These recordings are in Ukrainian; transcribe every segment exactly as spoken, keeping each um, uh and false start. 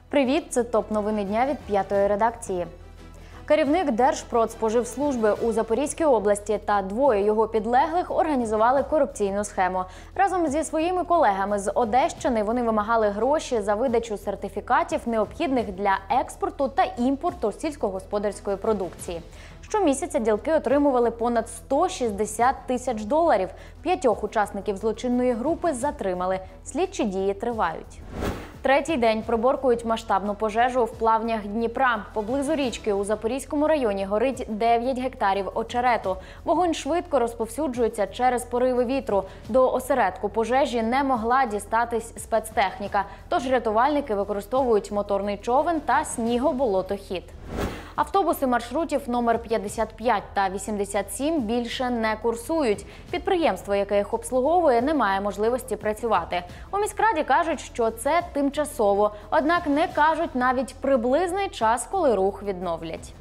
Привіт, це топ-новини дня від п'ятої редакції. Керівник Держпродспоживслужби у Запорізькій області та двоє його підлеглих організували корупційну схему. Разом зі своїми колегами з Одещини вони вимагали гроші за видачу сертифікатів, необхідних для експорту та імпорту сільськогосподарської продукції. Щомісяця ділки отримували понад сто шістдесят тисяч доларів. П'ятьох учасників злочинної групи затримали. Слідчі дії тривають. Третій день приборкують масштабну пожежу в плавнях Дніпра. Поблизу річки у Запорізькому районі горить дев'ять гектарів очерету. Вогонь швидко розповсюджується через пориви вітру. До осередку пожежі не могла дістатись спецтехніка, тож рятувальники використовують моторний човен та снігоболотохід. Автобуси маршрутів номер п'ятдесят п'ять та вісімдесят сім більше не курсують. Підприємство, яке їх обслуговує, не має можливості працювати. У міськраді кажуть, що це тимчасово, однак не кажуть навіть приблизний час, коли рух відновлять.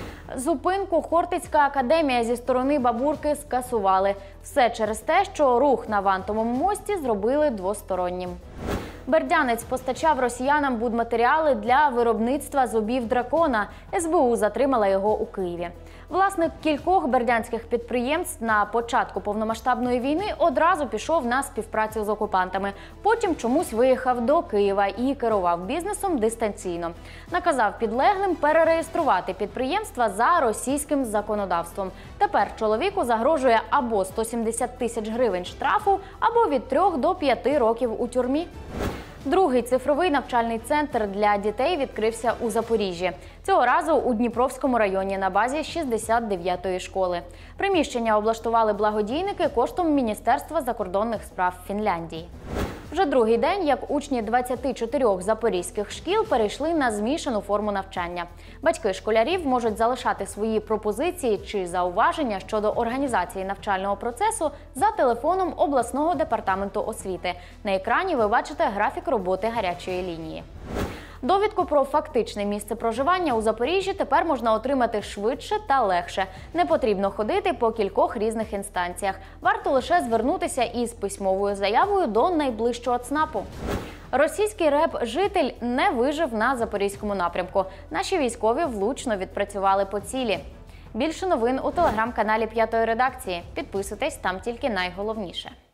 Зупинку Хортицька академія зі сторони Бабурки скасували. Все через те, що рух на Вантовому мості зробили двостороннім. Бердянець постачав росіянам будматеріали для виробництва зубів дракона. ес бе у затримала його у Києві. Власник кількох бердянських підприємств на початку повномасштабної війни одразу пішов на співпрацю з окупантами. Потім чомусь виїхав до Києва і керував бізнесом дистанційно. Наказав підлеглим перереєструвати підприємства за російським законодавством. Тепер чоловіку загрожує або сто сімдесят тисяч гривень штрафу, або від трьох до п'яти років у тюрмі. Другий цифровий навчальний центр для дітей відкрився у Запоріжжі. Цього разу у Дніпровському районі на базі шістдесят дев'ятої школи. Приміщення облаштували благодійники коштом Міністерства закордонних справ Фінляндії. Вже другий день, як учні двадцяти чотирьох запорізьких шкіл перейшли на змішану форму навчання. Батьки школярів можуть залишати свої пропозиції чи зауваження щодо організації навчального процесу за телефоном обласного департаменту освіти. На екрані ви бачите графік роботи гарячої лінії. Довідку про фактичне місце проживання у Запоріжжі тепер можна отримати швидше та легше. Не потрібно ходити по кількох різних інстанціях. Варто лише звернутися із письмовою заявою до найближчого ЦНАПу. Російський реп-житель не вижив на Запорізькому напрямку. Наші військові влучно відпрацювали по цілі. Більше новин у телеграм-каналі п'ятої редакції. Підписуйтесь, там тільки найголовніше.